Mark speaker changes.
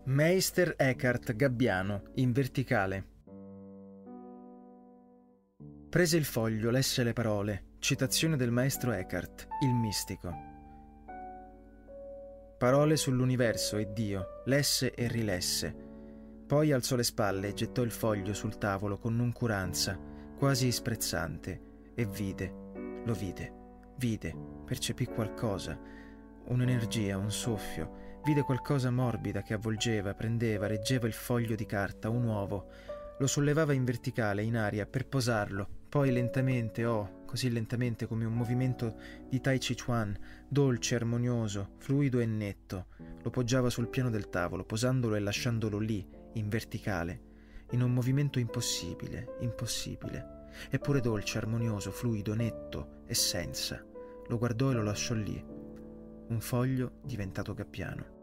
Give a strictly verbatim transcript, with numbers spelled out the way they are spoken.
Speaker 1: Meister Eckhart Gabbiano, in verticale. Prese il foglio, lesse le parole, citazione del maestro Eckhart, il mistico. Parole sull'universo e Dio, lesse e rilesse. Poi alzò le spalle e gettò il foglio sul tavolo con noncuranza, quasi sprezzante, e vide, lo vide, vide, percepì qualcosa, un'energia, un soffio. Vide qualcosa morbida che avvolgeva, prendeva, reggeva il foglio di carta, un uovo. Lo sollevava in verticale, in aria, per posarlo. Poi lentamente, oh, così lentamente come un movimento di Tai Chi Chuan, dolce, armonioso, fluido e netto, lo poggiava sul piano del tavolo, posandolo e lasciandolo lì, in verticale, in un movimento impossibile, impossibile. Eppure dolce, armonioso, fluido, netto e senza. Lo guardò e lo lasciò lì. Un foglio diventato gabbiano.